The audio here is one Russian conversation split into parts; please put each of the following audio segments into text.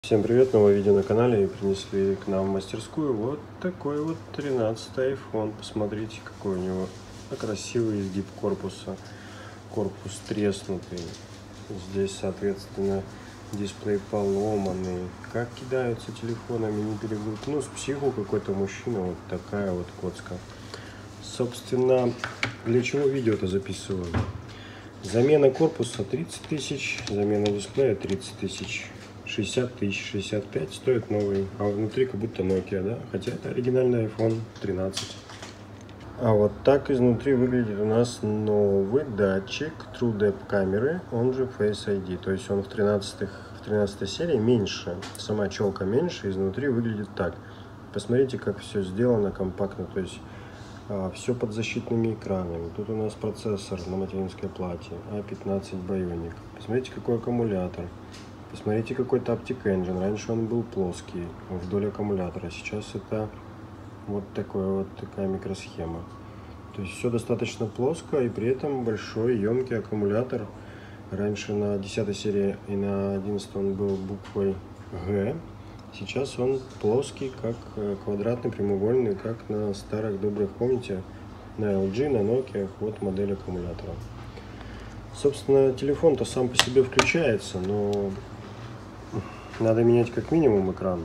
Всем привет, новое видео на канале. И принесли к нам в мастерскую вот такой вот 13-й iPhone. Посмотрите, какой у него красивый изгиб корпуса. Корпус треснутый. Здесь, соответственно, дисплей поломанный. Как кидаются телефонами, не перегрут. Ну, с психу какой-то мужчина. Вот такая вот коцка. Собственно, для чего видео-то записываю? Замена корпуса 30 тысяч, замена дисплея 30 тысяч. 60 тысяч, 65 стоит новый, а внутри как будто Nokia, да? Хотя это оригинальный iPhone 13. А вот так изнутри выглядит у нас новый датчик TrueDepth камеры, он же Face ID. То есть он в 13 серии меньше, сама челка меньше, изнутри выглядит так. Посмотрите, как все сделано компактно, то есть все под защитными экранами. Тут у нас процессор на материнской плате A15 Bionic. Посмотрите, какой аккумулятор. Посмотрите, какой Taptic Engine. Раньше он был плоский вдоль аккумулятора. Сейчас это вот такая микросхема. То есть все достаточно плоско и при этом большой емкий аккумулятор. Раньше на 10 серии и на 11 он был буквой Г. Сейчас он плоский, как квадратный, прямоугольный, как на старых добрых, помните, на LG, на Nokia, вот модель аккумулятора. Собственно, телефон-то сам по себе включается, но надо менять как минимум экран.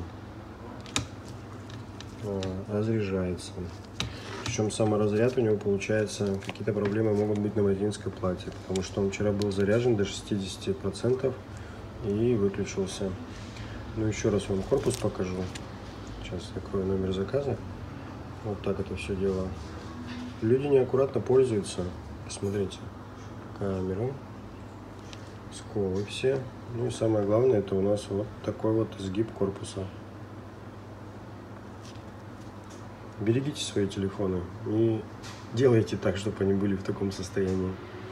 Разряжается. Причем саморазряд у него получается, какие-то проблемы могут быть на материнской плате, потому что он вчера был заряжен до 60% и выключился. Ну, еще раз вам корпус покажу. Сейчас открою номер заказа. Вот так это все дело. Люди неаккуратно пользуются. Посмотрите. Камеру. Сколы все. Ну и самое главное, это у нас вот такой вот изгиб корпуса. Берегите свои телефоны. Не делайте так, чтобы они были в таком состоянии.